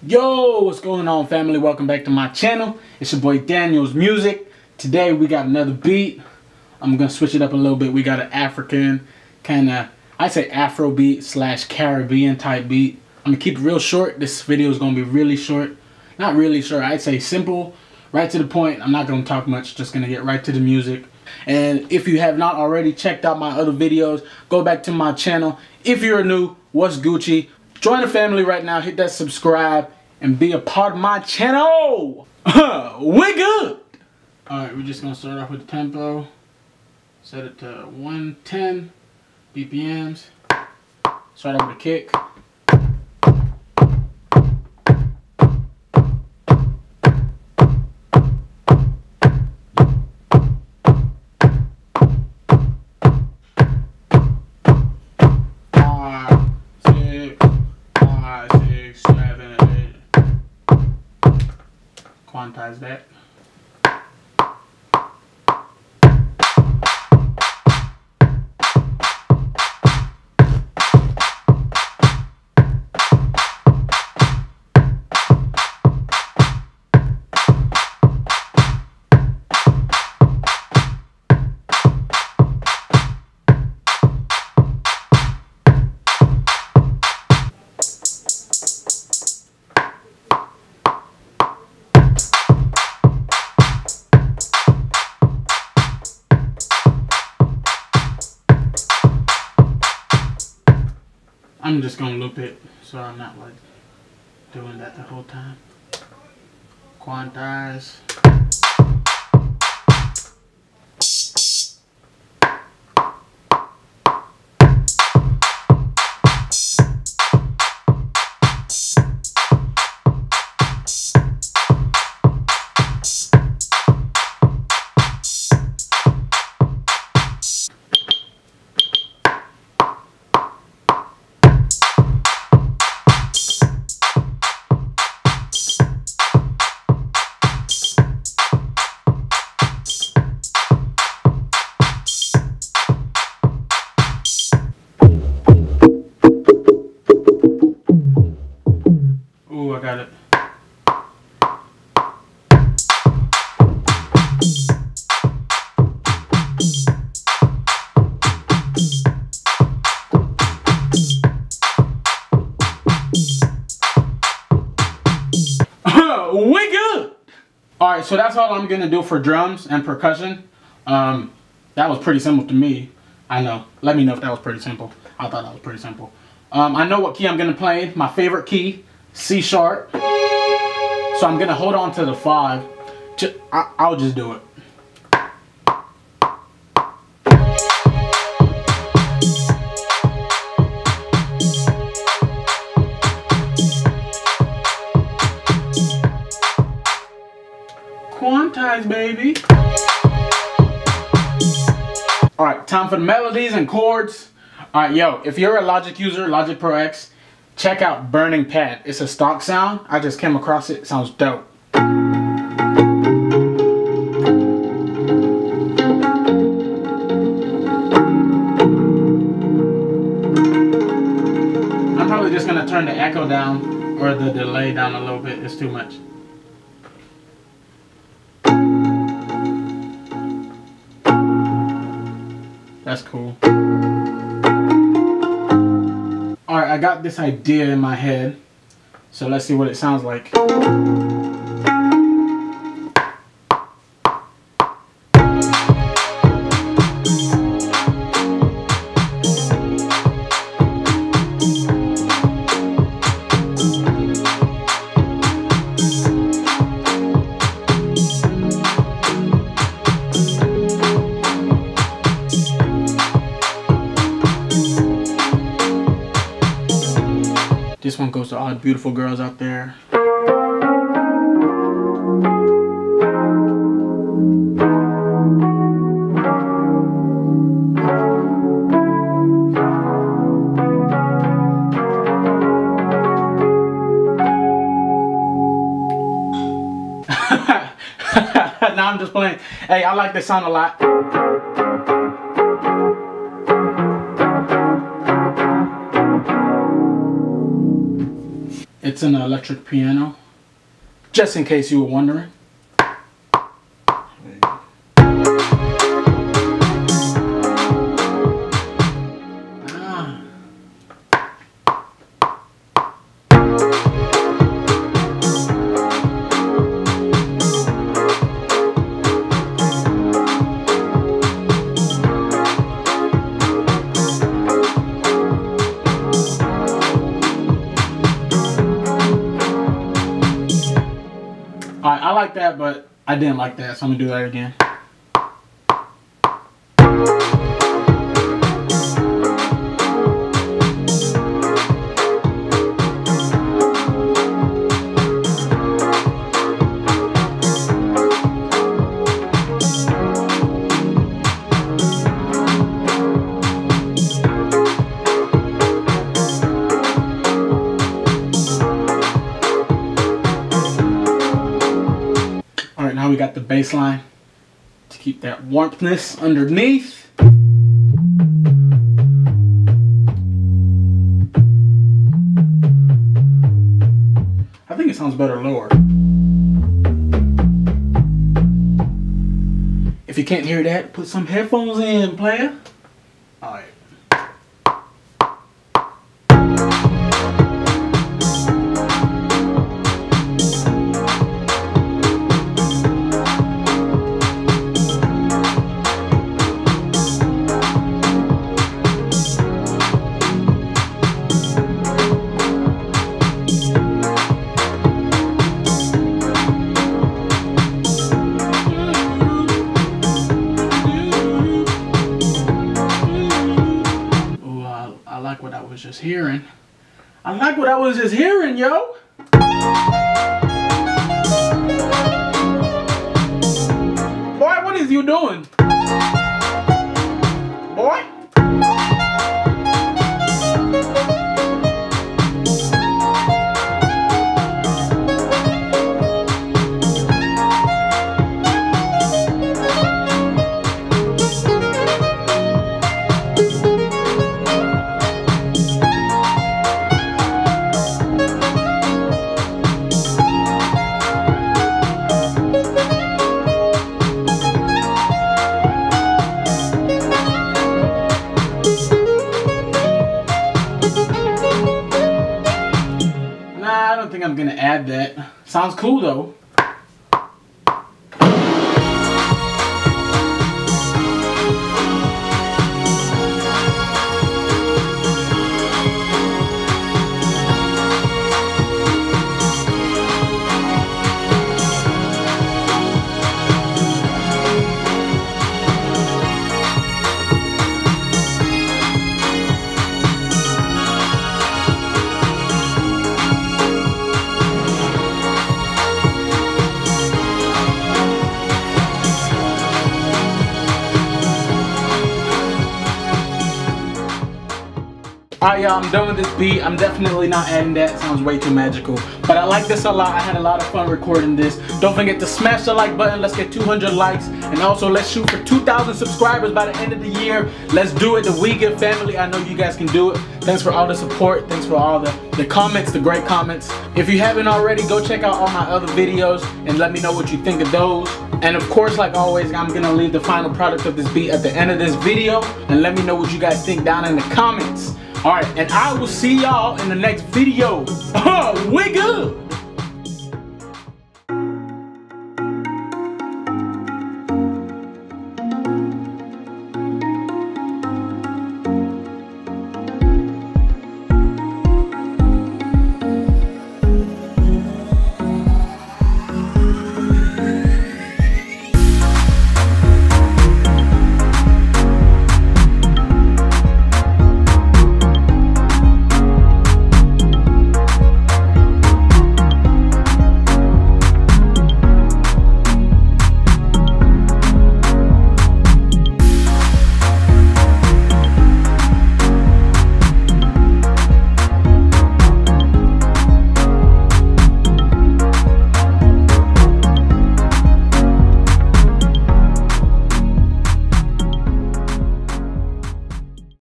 Yo, what's going on, family? Welcome back to my channel. It's your boy Daniel's Music. Today we got another beat. I'm gonna switch it up a little bit. We got an African kind of, I'd say Afro beat / Caribbean type beat. I'm gonna keep it real short. This video is gonna be really short. Not really short, I'd say simple, right to the point. I'm not gonna talk much, just gonna get right to the music. And if you have not already checked out my other videos, go back to my channel. If you're new, what's Gucci? Join the family right now, hit that subscribe, and be a part of my channel. We good. Alright, we're just gonna start off with the tempo. Set it to 110 BPMs. Start off with a kick. Quantize that. I'm just gonna loop it so I'm not like doing that the whole time. Quantize. Ooh, I got it. We good. Alright, so that's all I'm gonna do for drums and percussion. That was pretty simple to me. I know. Let me know if that was pretty simple. I thought that was pretty simple. I know what key I'm gonna play. My favorite key, C sharp. So I'm gonna hold on to the 5. I'll just do it. Quantize, baby. Alright, time for the melodies and chords. Alright, yo, if you're a Logic user, Logic Pro X, check out Burning Pad. It's a stock sound. I just came across it. It sounds dope. I'm probably just going to turn the echo down or the delay down a little bit. It's too much. That's cool. Alright, I got this idea in my head, so let's see what it sounds like. This one goes to all the beautiful girls out there. Nah, I'm just playing. Hey, I like this sound a lot. It's an electric piano, just in case you were wondering. Alright, I like that, but I didn't like that, so I'm gonna do that again. Alright, now we got the bass line to keep that warmthness underneath. I think it sounds better lower. If you can't hear that, put some headphones in, player. Alright. I like what I was just hearing. I like what I was just hearing, yo. Boy, what is you doing? Boy? I don't think I'm gonna add that. Sounds cool though. Alright y'all, I'm done with this beat. I'm definitely not adding that. It sounds way too magical. But I like this a lot. I had a lot of fun recording this. Don't forget to smash the like button. Let's get 200 likes. And also let's shoot for 2,000 subscribers by the end of the year. Let's do it, the WEGOOD family. I know you guys can do it. Thanks for all the support. Thanks for all the comments, the great comments. If you haven't already, go check out all my other videos and let me know what you think of those. And of course, like always, I'm gonna leave the final product of this beat at the end of this video. And let me know what you guys think down in the comments. Alright, and I will see y'all in the next video. We good!